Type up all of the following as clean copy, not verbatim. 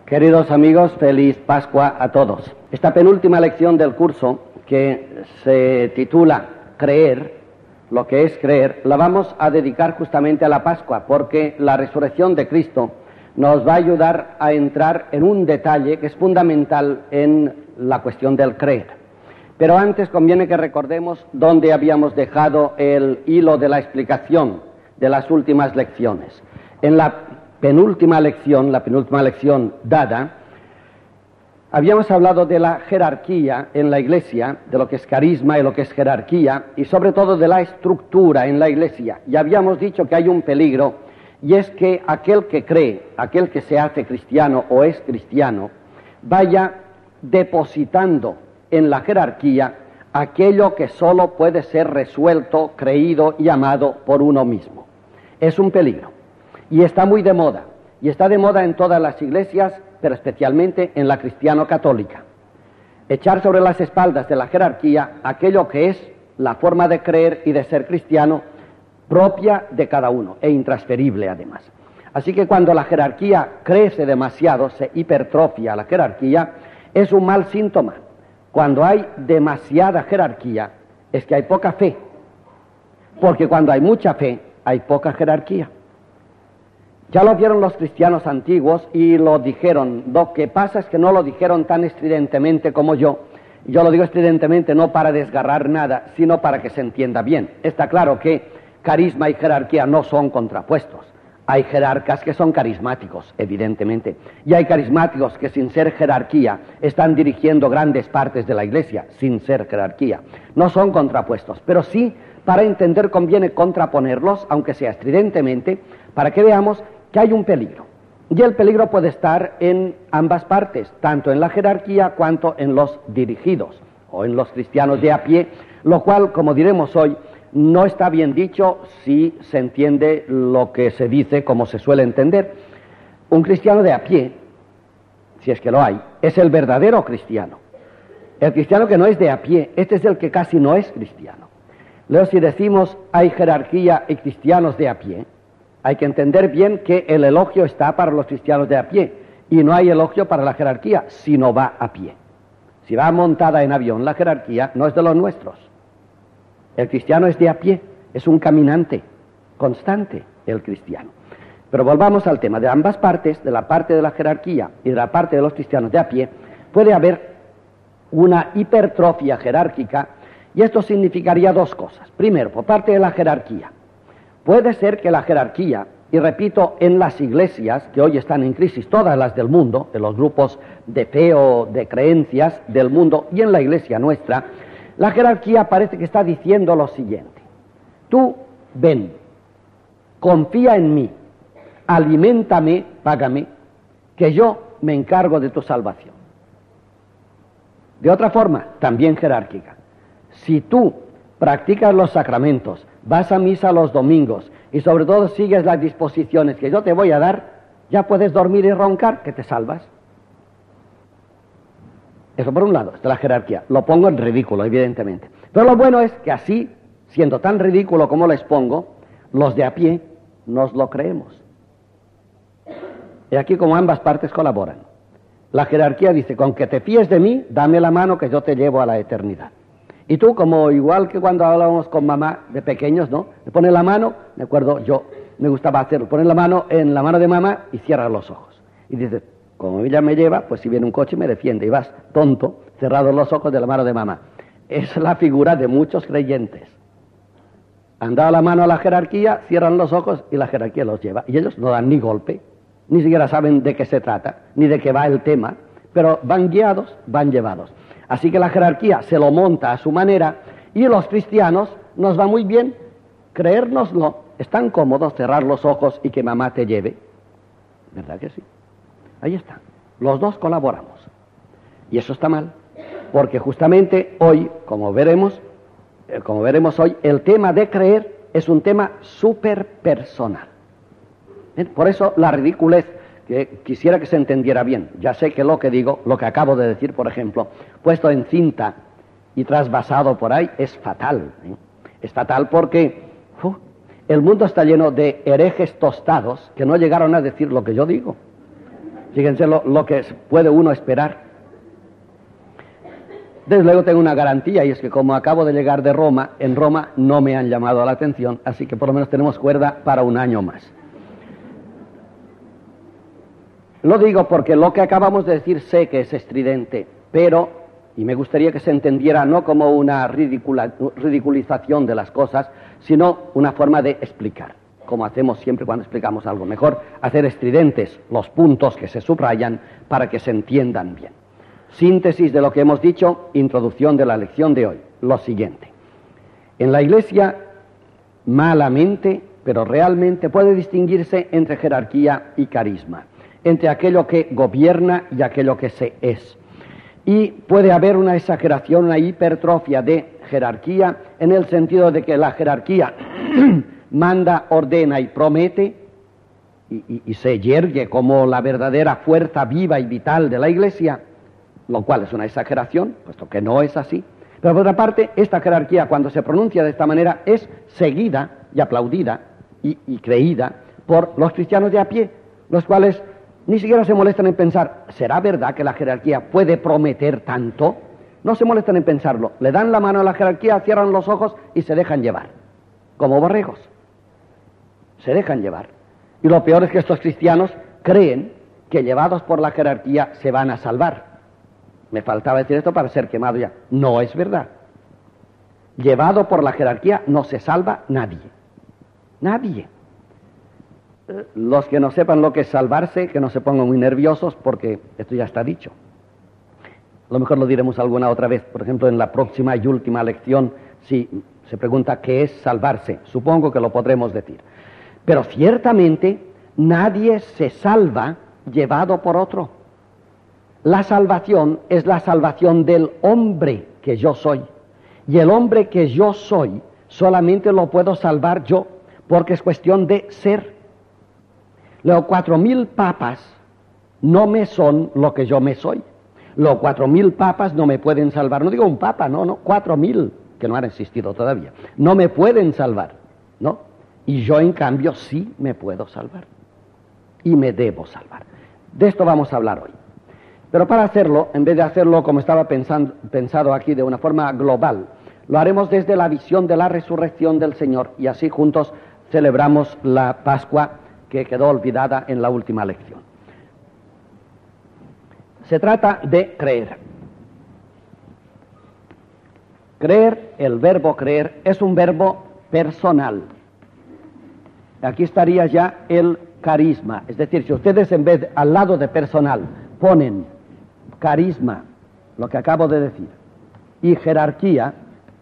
Queridos amigos, feliz Pascua a todos. Esta penúltima lección del curso, que se titula Creer, lo que es creer, la vamos a dedicar justamente a la Pascua, porque la resurrección de Cristo nos va a ayudar a entrar en un detalle que es fundamental en la cuestión del creer. Pero antes conviene que recordemos dónde habíamos dejado el hilo de la explicación de las últimas lecciones. En la penúltima lección dada, habíamos hablado de la jerarquía en la Iglesia, de lo que es carisma y lo que es jerarquía, y sobre todo de la estructura en la Iglesia. Y habíamos dicho que hay un peligro, y es que aquel que cree, aquel que se hace cristiano o es cristiano, vaya depositando en la jerarquía aquello que solo puede ser resuelto, creído y amado por uno mismo. Es un peligro. Y está muy de moda, y está de moda en todas las iglesias, pero especialmente en la cristiano-católica. Echar sobre las espaldas de la jerarquía aquello que es la forma de creer y de ser cristiano propia de cada uno, e intransferible además. Así que cuando la jerarquía crece demasiado, se hipertrofia la jerarquía, es un mal síntoma. Cuando hay demasiada jerarquía, es que hay poca fe, porque cuando hay mucha fe, hay poca jerarquía. Ya lo vieron los cristianos antiguos y lo dijeron. Lo que pasa es que no lo dijeron tan estridentemente como yo. Yo lo digo estridentemente no para desgarrar nada, sino para que se entienda bien. Está claro que carisma y jerarquía no son contrapuestos. Hay jerarcas que son carismáticos, evidentemente, y hay carismáticos que sin ser jerarquía están dirigiendo grandes partes de la Iglesia, sin ser jerarquía. No son contrapuestos, pero sí, para entender conviene contraponerlos, aunque sea estridentemente, para que veamos que hay un peligro. Y el peligro puede estar en ambas partes, tanto en la jerarquía cuanto en los dirigidos, o en los cristianos de a pie, lo cual, como diremos hoy, no está bien dicho si se entiende lo que se dice como se suele entender. Un cristiano de a pie, si es que lo hay, es el verdadero cristiano. El cristiano que no es de a pie, este es el que casi no es cristiano. Luego, si decimos hay jerarquía y cristianos de a pie, hay que entender bien que el elogio está para los cristianos de a pie y no hay elogio para la jerarquía si no va a pie. Si va montada en avión, la jerarquía no es de los nuestros. El cristiano es de a pie, es un caminante constante el cristiano. Pero volvamos al tema. De ambas partes, de la parte de la jerarquía y de la parte de los cristianos de a pie, puede haber una hipertrofia jerárquica, y esto significaría dos cosas. Primero, por parte de la jerarquía, puede ser que la jerarquía, y repito, en las iglesias que hoy están en crisis, todas las del mundo, de los grupos de fe o de creencias del mundo, y en la iglesia nuestra, la jerarquía parece que está diciendo lo siguiente: tú ven, confía en mí, aliméntame, págame, que yo me encargo de tu salvación. De otra forma, también jerárquica, si tú practicas los sacramentos, vas a misa los domingos y sobre todo sigues las disposiciones que yo te voy a dar, ya puedes dormir y roncar, que te salvas. Eso por un lado, es de la jerarquía. Lo pongo en ridículo, evidentemente. Pero lo bueno es que así, siendo tan ridículo como lo expongo, los de a pie nos lo creemos. Y aquí como ambas partes colaboran. La jerarquía dice, con que te fíes de mí, dame la mano que yo te llevo a la eternidad. Y tú, como igual que cuando hablábamos con mamá de pequeños, ¿no? Le pones la mano, me acuerdo, yo me gustaba hacerlo, pones la mano en la mano de mamá y cierras los ojos. Y dices, como ella me lleva, pues si viene un coche me defiende, y vas tonto, cerrados los ojos de la mano de mamá. Es la figura de muchos creyentes. Han dado la mano a la jerarquía, cierran los ojos y la jerarquía los lleva. Y ellos no dan ni golpe, ni siquiera saben de qué se trata, ni de qué va el tema, pero van guiados, van llevados. Así que la jerarquía se lo monta a su manera, y los cristianos nos va muy bien creérnoslo. Es tan cómodo cerrar los ojos y que mamá te lleve. ¿Verdad que sí? Ahí está. Los dos colaboramos. Y eso está mal, porque justamente hoy, como veremos hoy, el tema de creer es un tema superpersonal. Por eso la ridiculez, que quisiera que se entendiera bien. Ya sé que lo que digo, lo que acabo de decir, por ejemplo, puesto en cinta y trasvasado por ahí, es fatal. Es fatal porque el mundo está lleno de herejes tostados que no llegaron a decir lo que yo digo. Fíjense lo que puede uno esperar. Desde luego tengo una garantía, y es que como acabo de llegar de Roma, en Roma no me han llamado la atención, así que por lo menos tenemos cuerda para un año más. Lo digo porque lo que acabamos de decir sé que es estridente, pero, y me gustaría que se entendiera no como una ridiculización de las cosas, sino una forma de explicar, como hacemos siempre cuando explicamos algo. Mejor hacer estridentes los puntos que se subrayan para que se entiendan bien. Síntesis de lo que hemos dicho, introducción de la lección de hoy. Lo siguiente. En la Iglesia, malamente, pero realmente puede distinguirse entre jerarquía y carisma, entre aquello que gobierna y aquello que se es. Y puede haber una exageración, una hipertrofia de jerarquía, en el sentido de que la jerarquía manda, ordena y promete, y se yergue como la verdadera fuerza viva y vital de la Iglesia, lo cual es una exageración, puesto que no es así. Pero por otra parte, esta jerarquía, cuando se pronuncia de esta manera, es seguida y aplaudida y creída por los cristianos de a pie, los cuales ni siquiera se molestan en pensar, ¿será verdad que la jerarquía puede prometer tanto? No se molestan en pensarlo, le dan la mano a la jerarquía, cierran los ojos y se dejan llevar, como borregos. Se dejan llevar. Y lo peor es que estos cristianos creen que llevados por la jerarquía se van a salvar. Me faltaba decir esto para ser quemado ya. No es verdad. Llevado por la jerarquía no se salva nadie. Nadie. Los que no sepan lo que es salvarse, que no se pongan muy nerviosos, porque esto ya está dicho. A lo mejor lo diremos alguna otra vez. Por ejemplo, en la próxima y última lección, si se pregunta qué es salvarse, supongo que lo podremos decir. Pero ciertamente nadie se salva llevado por otro. La salvación es la salvación del hombre que yo soy. Y el hombre que yo soy solamente lo puedo salvar yo, porque es cuestión de ser. Los 4.000 papas no me son lo que yo me soy. Los 4.000 papas no me pueden salvar. No digo un papa, no, 4.000, que no han existido todavía. No me pueden salvar, ¿no? Y yo, en cambio, sí me puedo salvar. Y me debo salvar. De esto vamos a hablar hoy. Pero para hacerlo, en vez de hacerlo como estaba pensado aquí de una forma global, lo haremos desde la visión de la resurrección del Señor, y así juntos celebramos la Pascua que quedó olvidada en la última lección. Se trata de creer. Creer, el verbo creer, es un verbo personal. Aquí estaría ya el carisma. Es decir, si ustedes en vez, al lado de personal, ponen carisma, lo que acabo de decir, y jerarquía,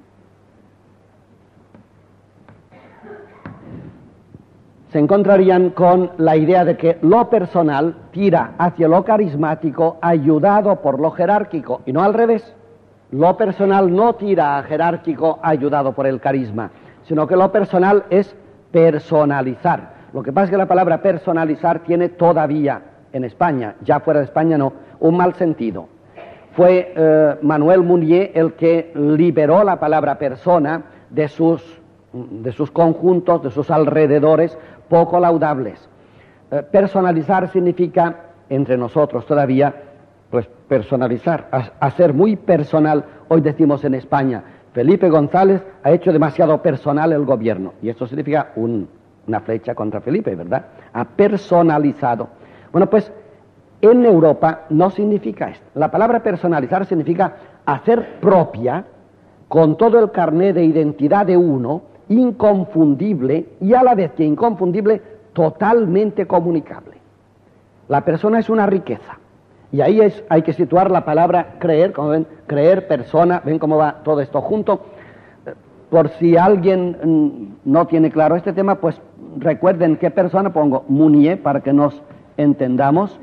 se encontrarían con la idea de que lo personal tira hacia lo carismático ayudado por lo jerárquico, y no al revés. Lo personal no tira a jerárquico ayudado por el carisma, sino que lo personal es personalizar. Lo que pasa es que la palabra personalizar tiene todavía en España, ya fuera de España no, un mal sentido. Fue Manuel Munier el que liberó la palabra persona de sus conjuntos, de sus alrededores poco laudables. Personalizar significa, entre nosotros todavía, pues personalizar, hacer muy personal. Hoy decimos en España, Felipe González ha hecho demasiado personal el gobierno, y esto significa una flecha contra Felipe, ¿verdad? Ha personalizado. Bueno, pues en Europa no significa esto. La palabra personalizar significa hacer propia, con todo el carné de identidad de uno, inconfundible, y a la vez que inconfundible, totalmente comunicable. La persona es una riqueza, y ahí hay que situar la palabra creer, como ven, creer, persona, ven cómo va todo esto junto. Por si alguien no tiene claro este tema, pues recuerden qué persona pongo, Munier, para que nos entendamos.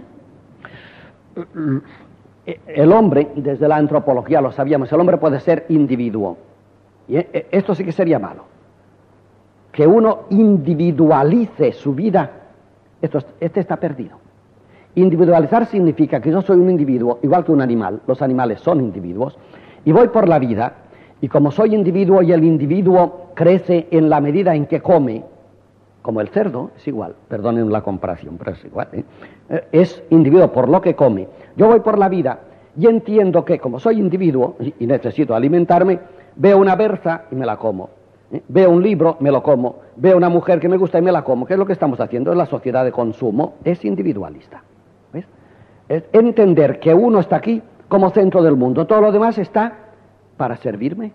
El hombre, desde la antropología lo sabíamos, el hombre puede ser individuo. Y esto sí que sería malo. Que uno individualice su vida, este está perdido. Individualizar significa que yo soy un individuo, igual que un animal, los animales son individuos, y voy por la vida, y como soy individuo y el individuo crece en la medida en que come, como el cerdo, es igual, perdonen la comparación, pero es igual, es individuo por lo que come. Yo voy por la vida y entiendo que como soy individuo y necesito alimentarme, veo una berza y me la como. Veo un libro, me lo como. Veo una mujer que me gusta y me la como. ¿Qué es lo que estamos haciendo? En la sociedad de consumo es individualista. ¿Ves? Es entender que uno está aquí como centro del mundo. Todo lo demás está para servirme.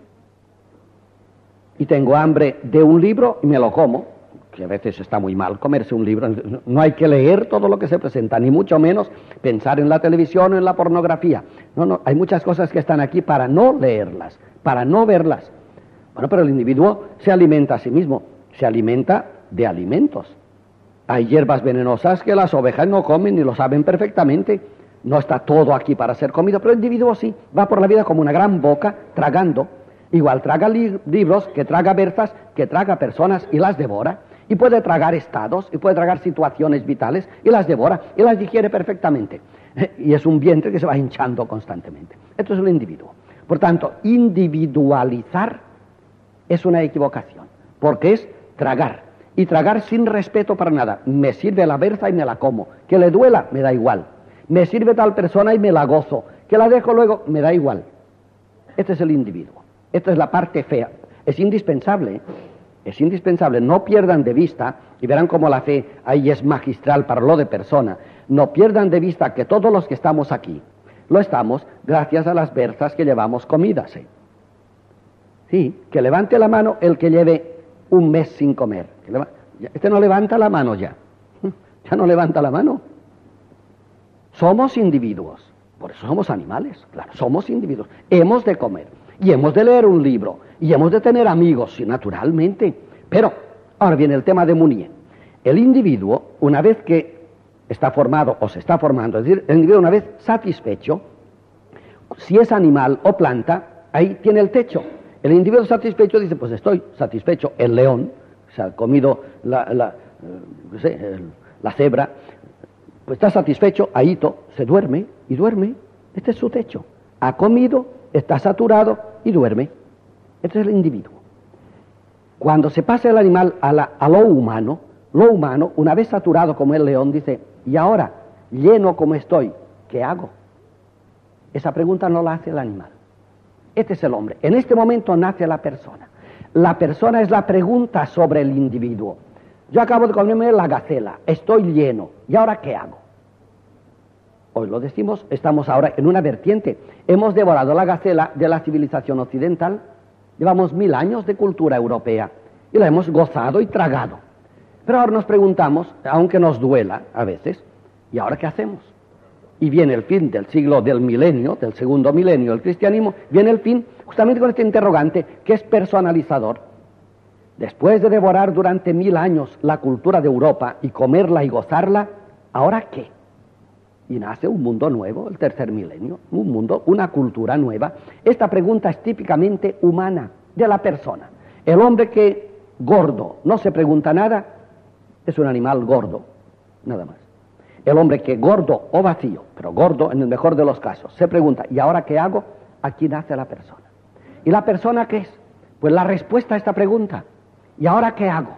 Y tengo hambre de un libro y me lo como, que a veces está muy mal comerse un libro. No hay que leer todo lo que se presenta, ni mucho menos pensar en la televisión o en la pornografía. No, hay muchas cosas que están aquí para no leerlas, para no verlas. Bueno, pero el individuo se alimenta a sí mismo, se alimenta de alimentos. Hay hierbas venenosas que las ovejas no comen y lo saben perfectamente. No está todo aquí para ser comido, pero el individuo sí, va por la vida como una gran boca, tragando. Igual traga libros, que traga berzas, que traga personas y las devora. Y puede tragar estados, y puede tragar situaciones vitales, y las devora, y las digiere perfectamente. Y es un vientre que se va hinchando constantemente. Esto es el individuo. Por tanto, individualizar es una equivocación, porque es tragar, y tragar sin respeto para nada. Me sirve la berza y me la como, que le duela, me da igual. Me sirve tal persona y me la gozo, que la dejo luego, me da igual. Este es el individuo, esta es la parte fea. Es indispensable, no pierdan de vista, y verán cómo la fe ahí es magistral para lo de persona, no pierdan de vista que todos los que estamos aquí, lo estamos gracias a las berzas que llevamos comidas, Sí, que levante la mano el que lleve un mes sin comer. Este no levanta la mano ya. Ya no levanta la mano. Somos individuos. Por eso somos animales. Claro, somos individuos. Hemos de comer. Y hemos de leer un libro. Y hemos de tener amigos, sí, naturalmente. Pero, ahora viene el tema de Mounier. El individuo, una vez que está formado o se está formando, es decir, el individuo una vez satisfecho, si es animal o planta, ahí tiene el techo. El individuo satisfecho dice, pues estoy satisfecho. El león se ha comido la cebra, pues está satisfecho, ahito, se duerme y duerme. Este es su techo. Ha comido, está saturado y duerme. Este es el individuo. Cuando se pasa el animal a lo humano, una vez saturado como el león, dice, y ahora, lleno como estoy, ¿qué hago? Esa pregunta no la hace el animal. Este es el hombre. En este momento nace la persona. La persona es la pregunta sobre el individuo. Yo acabo de comerme la gacela, estoy lleno, ¿y ahora qué hago? Hoy lo decimos, estamos ahora en una vertiente. Hemos devorado la gacela de la civilización occidental. Llevamos 1000 años de cultura europea y la hemos gozado y tragado. Pero ahora nos preguntamos, aunque nos duela a veces, ¿y ahora qué hacemos? Y viene el fin del siglo del milenio, del segundo milenio del cristianismo, viene el fin justamente con este interrogante que es personalizador. Después de devorar durante 1000 años la cultura de Europa y comerla y gozarla, ¿ahora qué? Y nace un mundo nuevo, el tercer milenio, un mundo, una cultura nueva. Esta pregunta es típicamente humana, de la persona. El hombre que gordo no se pregunta nada, es un animal gordo, nada más. El hombre que gordo o vacío, pero gordo en el mejor de los casos, se pregunta, ¿y ahora qué hago? Aquí nace la persona. ¿Y la persona qué es? Pues la respuesta a esta pregunta, ¿y ahora qué hago?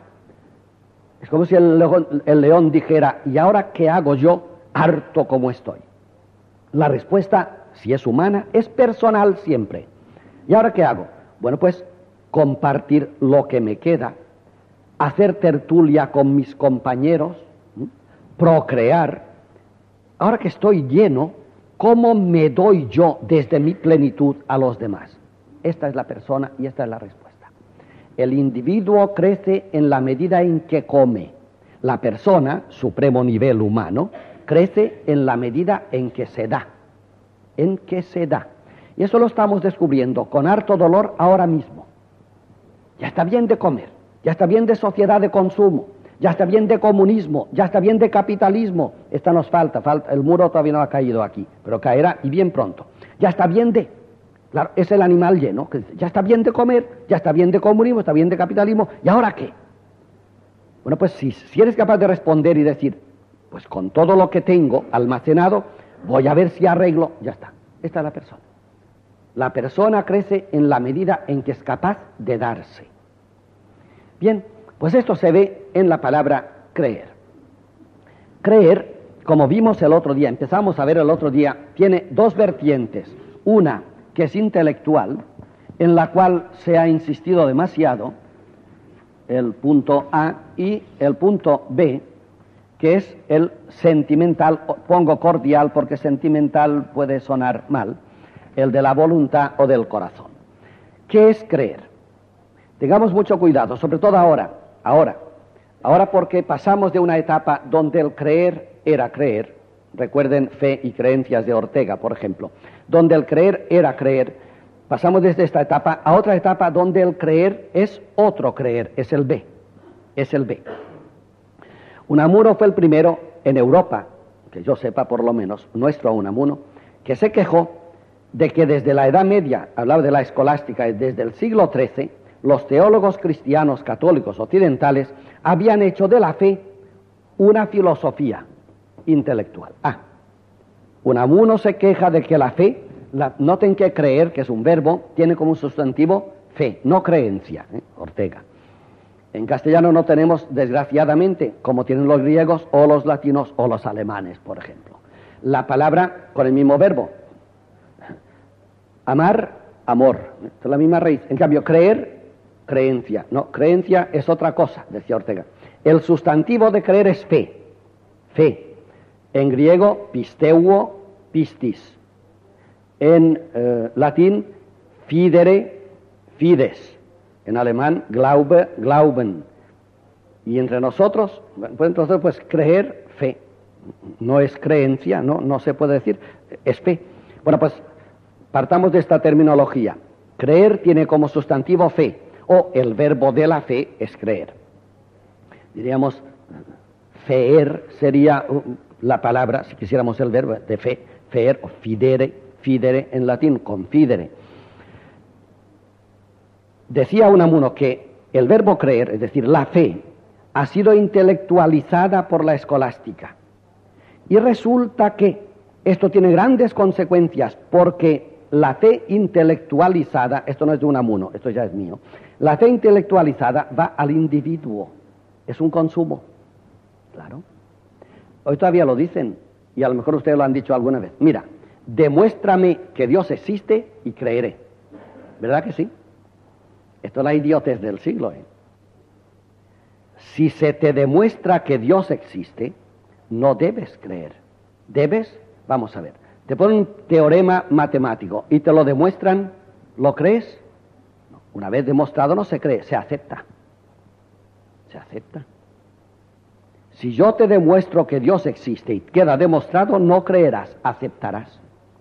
Es como si el león dijera, ¿y ahora qué hago yo harto como estoy? La respuesta, si es humana, es personal siempre. ¿Y ahora qué hago? Bueno, pues compartir lo que me queda, hacer tertulia con mis compañeros, procrear. Ahora que estoy lleno, ¿cómo me doy yo desde mi plenitud a los demás? Esta es la persona y esta es la respuesta. El individuo crece en la medida en que come. La persona, supremo nivel humano, crece en la medida en que se da. En que se da. Y eso lo estamos descubriendo con harto dolor ahora mismo. Ya está bien de comer, ya está bien de sociedad de consumo, ya está bien de comunismo, ya está bien de capitalismo. Esta nos falta, el muro todavía no ha caído aquí, pero caerá y bien pronto. Ya está bien de, claro, es el animal lleno, que dice, ya está bien de comer, ya está bien de comunismo, está bien de capitalismo, ¿y ahora qué? Bueno, pues si eres capaz de responder y decir, pues con todo lo que tengo almacenado, voy a ver si arreglo, ya está. Esta es la persona. La persona crece en la medida en que es capaz de darse. Bien, Pues esto se ve en la palabra creer. Creer, como vimos el otro día, empezamos a ver el otro día, tiene dos vertientes. Una que es intelectual, en la cual se ha insistido demasiado, el punto A, y el punto B, que es el sentimental, pongo cordial porque sentimental puede sonar mal, el de la voluntad o del corazón. ¿Qué es creer? Tengamos mucho cuidado, sobre todo ahora porque pasamos de una etapa donde el creer era creer, recuerden Fe y Creencias de Ortega, por ejemplo, donde el creer era creer, pasamos desde esta etapa a otra etapa donde el creer es otro creer, es el B. Unamuno fue el primero en Europa, que yo sepa por lo menos, nuestro Unamuno, que se quejó de que desde la Edad Media, hablaba de la escolástica, desde el siglo XIII, los teólogos cristianos católicos occidentales habían hecho de la fe una filosofía intelectual. Unamuno se queja de que la fe, noten que creer, que es un verbo, tiene como un sustantivo fe, no creencia, Ortega. En castellano no tenemos, desgraciadamente, como tienen los griegos o los latinos o los alemanes, por ejemplo, la palabra con el mismo verbo. Amar, amor, es la misma raíz. En cambio, creer, creencia. No, creencia es otra cosa, decía Ortega. El sustantivo de creer es fe. En griego, pisteuo, pistis. En latín, fidere, fides. En alemán, glaube, glauben. Y entre nosotros, pues creer, fe. No es creencia, no se puede decir, es fe. Bueno, pues partamos de esta terminología. Creer tiene como sustantivo fe, o el verbo de la fe es creer. Diríamos, feer sería la palabra, si quisiéramos el verbo de fe, feer o fidere en latín, confidere. Decía Unamuno que el verbo creer, es decir, la fe, ha sido intelectualizada por la escolástica. Y resulta que esto tiene grandes consecuencias, porque la fe intelectualizada, esto no es de Unamuno, esto ya es mío, la fe intelectualizada va al individuo, es un consumo, claro. Hoy todavía lo dicen, y a lo mejor ustedes lo han dicho alguna vez. Mira, demuéstrame que Dios existe y creeré. ¿Verdad que sí? Esto es la idiotez del siglo, Si se te demuestra que Dios existe, no debes creer. Debes, vamos a ver, te ponen un teorema matemático y te lo demuestran, ¿lo crees? No. Una vez demostrado no se cree, se acepta. Se acepta. Si yo te demuestro que Dios existe y queda demostrado, no creerás, aceptarás.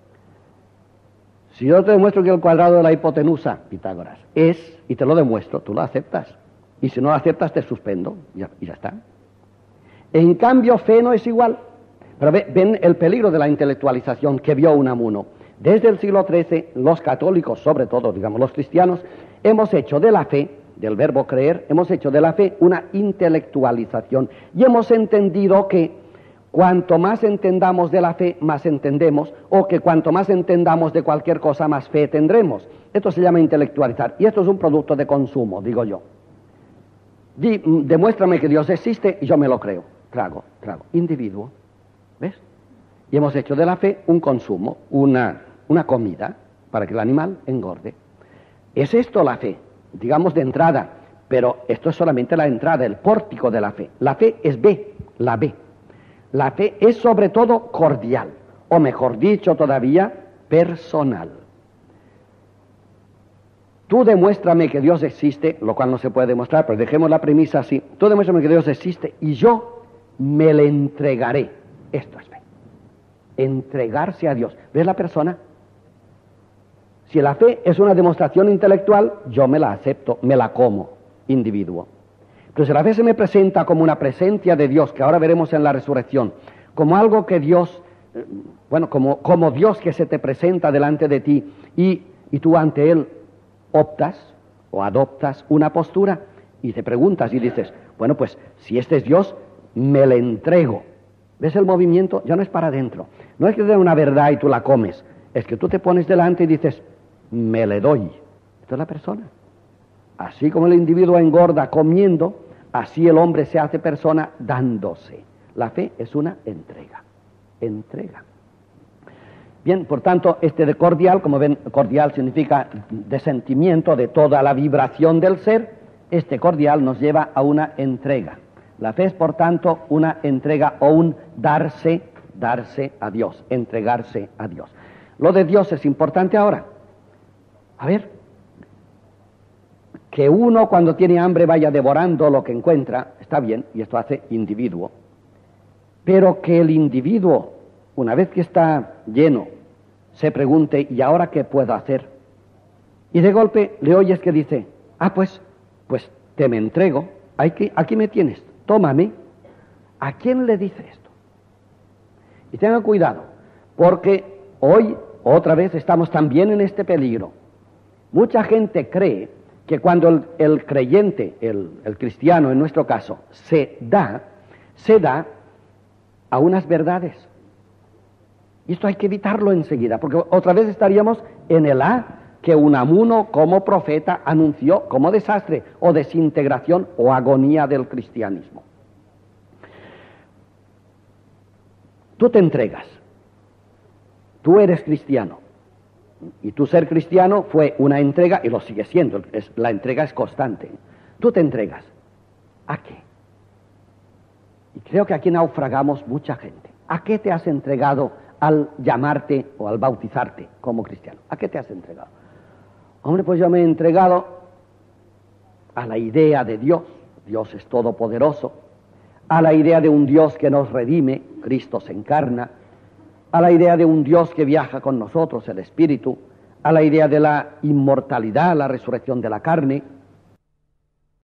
Si yo te demuestro que el cuadrado de la hipotenusa, Pitágoras, es, y te lo demuestro, tú lo aceptas. Y si no lo aceptas, te suspendo, y ya está. En cambio, fe no es igual. Pero ven el peligro de la intelectualización que vio Unamuno. Desde el siglo XIII, los católicos, sobre todo, digamos, los cristianos, hemos hecho de la fe, del verbo creer, hemos hecho de la fe una intelectualización. Y hemos entendido que cuanto más entendamos de la fe, más entendemos, o que cuanto más entendamos de cualquier cosa, más fe tendremos. Esto se llama intelectualizar, y esto es un producto de consumo, digo yo. Demuéstrame que Dios existe y yo me lo creo. Trago. Individuo. ¿Ves? Y hemos hecho de la fe un consumo, una comida, para que el animal engorde. Es esto la fe, digamos de entrada, pero esto es solamente la entrada, el pórtico de la fe. La fe es la B. La fe es sobre todo cordial, o mejor dicho todavía, personal. Tú demuéstrame que Dios existe, lo cual no se puede demostrar, pero dejemos la premisa así. Tú demuéstrame que Dios existe y yo me le entregaré. Esto es fe. Entregarse a Dios. ¿Ves la persona? Si la fe es una demostración intelectual, yo me la acepto, me la como, individuo. Pero si la fe se me presenta como una presencia de Dios, que ahora veremos en la resurrección, como algo que Dios, como Dios que se te presenta delante de ti y tú ante Él optas o adoptas una postura y te preguntas y dices, bueno, pues si este es Dios, me le entrego. ¿Ves el movimiento? Ya no es para adentro. No es que te den una verdad y tú la comes. Es que tú te pones delante y dices, me le doy. Esto es la persona. Así como el individuo engorda comiendo, Así el hombre se hace persona dándose. La fe es una entrega. Entrega. Bien, por tanto, este de cordial, como ven, cordial significa de sentimiento, de toda la vibración del ser. Este cordial nos lleva a una entrega. La fe es, por tanto, una entrega o un darse a Dios, entregarse a Dios. Lo de Dios es importante ahora. A ver, que uno cuando tiene hambre vaya devorando lo que encuentra, está bien, y esto hace individuo. Pero que el individuo, una vez que está lleno, se pregunte, ¿y ahora qué puedo hacer? Y de golpe le oyes que dice, pues te me entrego, aquí me tienes, tómame. ¿A quién le dice esto? Y tengan cuidado, porque hoy otra vez estamos también en este peligro. Mucha gente cree que cuando el creyente, el cristiano en nuestro caso, se da a unas verdades. Y esto hay que evitarlo enseguida, porque otra vez estaríamos en el que Unamuno como profeta anunció como desastre o desintegración o agonía del cristianismo. Tú te entregas, tú eres cristiano, y tu ser cristiano fue una entrega, y lo sigue siendo, la entrega es constante. Tú te entregas, ¿a qué? Y creo que aquí naufragamos mucha gente. ¿A qué te has entregado al llamarte o al bautizarte como cristiano? ¿A qué te has entregado? Hombre, pues yo me he entregado a la idea de Dios. Dios es todopoderoso. A la idea de un Dios que nos redime, Cristo se encarna. A la idea de un Dios que viaja con nosotros, el Espíritu. A la idea de la inmortalidad, la resurrección de la carne.